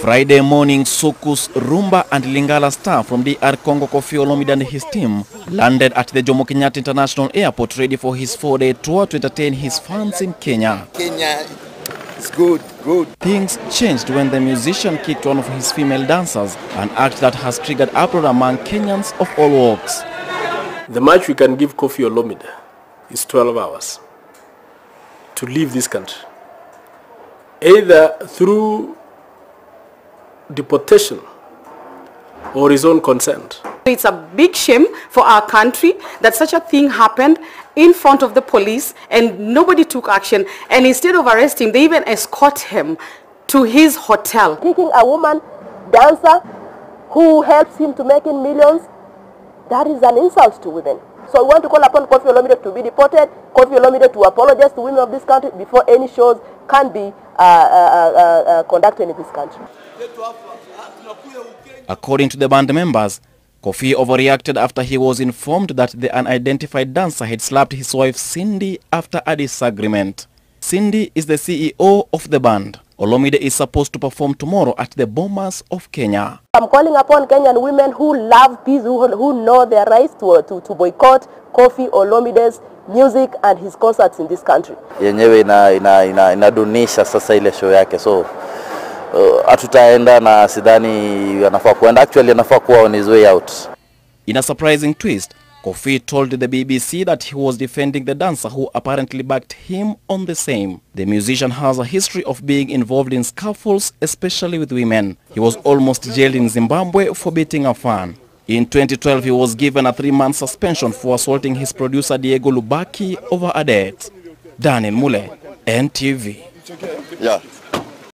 Friday morning, Soukous, Rumba and Lingala star from DR Congo Koffi Olomide and his team landed at the Jomo Kenyatta International Airport ready for his 4-day tour to entertain his fans in Kenya. Kenya is good. Things changed when the musician kicked one of his female dancers, an act that has triggered uproar among Kenyans of all walks. The much we can give Koffi Olomide is 12 hours to leave this country, either through deportation or his own consent. It's a big shame for our country that such a thing happened in front of the police and nobody took action, and instead of arresting him, they even escort him to his hotel. Taking a woman dancer who helps him to make in millions, that is an insult to women. So we want to call upon Koffi Olomide to be deported, Koffi Olomide to apologize to women of this country before any shows can be conducted in this country. According to the band members, Koffi overreacted after he was informed that the unidentified dancer had slapped his wife Cindy after a disagreement. Cindy is the CEO of the band. Olomide is supposed to perform tomorrow at the Bomas of Kenya. I'm calling upon Kenyan women who love peace, who know their rights to boycott Koffi Olomide's music and his concerts in this country. Yenyewe inadunisha sasa ile show yake, so atutaenda na sidhani anafaa kuenda. Actually anafaa kuwa on his way out. In a surprising twist, Koffi told the BBC that he was defending the dancer who apparently backed him on the same. The musician has a history of being involved in scuffles, especially with women. He was almost jailed in Zimbabwe for beating a fan. In 2012, he was given a 3-month suspension for assaulting his producer Diego Lubaki over a debt. Daniel Mule, NTV. Yeah.